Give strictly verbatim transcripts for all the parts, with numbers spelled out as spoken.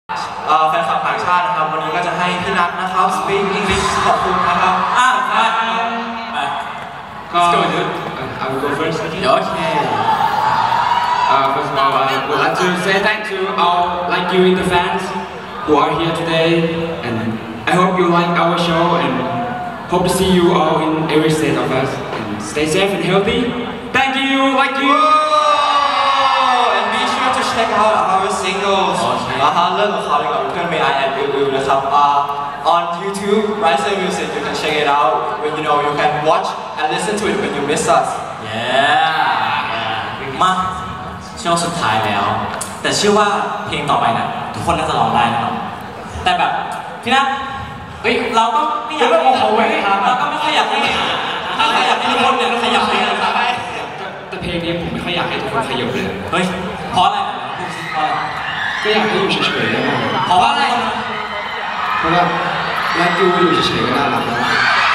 แฟนคลับต่างชาตินะครับวันนี้ก็จะให้พี่นัทนะครับ speak English ขอบคุณนะครับอ่ะมาก็ I will go first. Okay. Uh, first of all, I would like to say thank to all like you in the fans who are here today, and I hope you like our show and hope to see you all in every state of us. And stay safe and healthy. Thank you, like you. Whoa! And be sure to check out our singles. นะฮะเรื่องของเขาดีกว่าเพื่อน May I and Will Will นะครับ uh, on YouTube Riser Music you can check it out when you know you can watch and listen to it when you miss us. Yeah. มาช่วงสุดท้ายแล้วแต่เชื่อว่าเพลงต่อไปนะทุกคนน่าจะร้องได้แน่นอนแต่แบบพี่นัทเฮ้ยเราก็ไม่อยากให้เขาแหวกทางเราก็ไม่ค่อยอยากให้ถ้าใครอยากให้ทุกคนเนี่ยขยับไปกันไปแต่เพลงนี้ผมไม่ค่อยอยากให้ทุกคนขยับเลยเฮ้ยเพราะอะไรเพราะอะไรก็อยากให้อยู่เฉยๆได้ไหมเพราะว่าอะไรเพราะว่ารักยูอยู่เฉยๆก็น่ารักนะ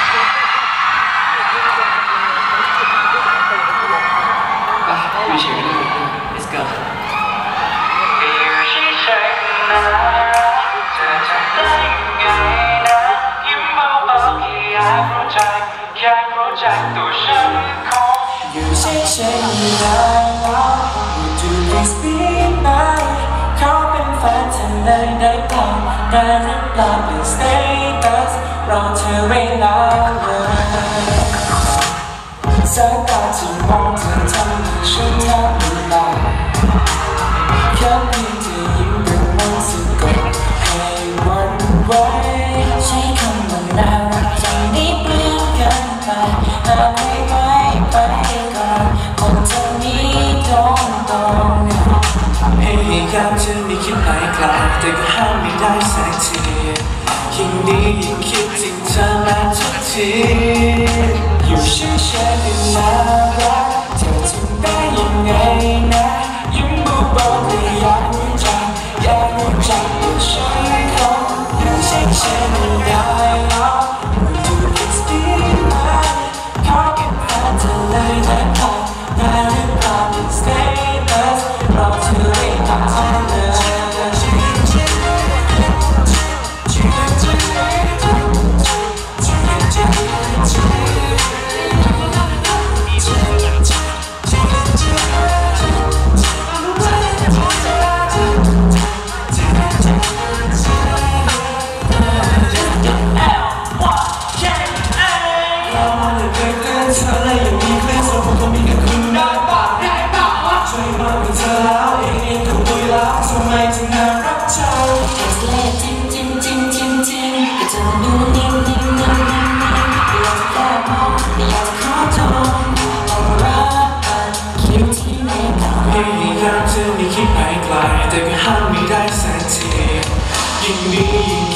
อยู่เฉยๆก็น่ารัก Let's go อยู่เฉยๆไม่ได้แล้ว Would you please be mine เขาเป็นแฟนเธอเลยได้เปล่าได้หรือเปล่าเป็น status รอเธอไว้นานเลยสายตาที่มองเธอทำให้ฉันแทบไม่หลับแค่เพียงเธอยิ้มก็มันสะกดให้หวั่นไหวใช้คำว่าน่ารักใจนี้เปลี่ยนกันไปหากไม่ไหวไปก่อนคงจะมีตรงตรงพยายามจะไม่คิดไปไกลแต่ก็ห้ามไม่ได้สักทียิ่งนี้ยิ่งคิดถึงเธอมากทุกทีอยู่เฉยๆไม่น่ารักเธอทำได้ยังไงนะยิ้มเบาๆก็อยากรู้จักอยากรู้จักตัวฉันเขาอยู่เฉยๆไม่ได้หรอก Would you please be mine ขอเป็นแฟนเธอเลยได้เปล่าได้หรือเปล่าเป็น status รอเธอไว้นานเลยพยายามจะไม่คิดไปไกลแต่ก็ห้ามไม่ได้สักทียิ่งนี้ยิ่ง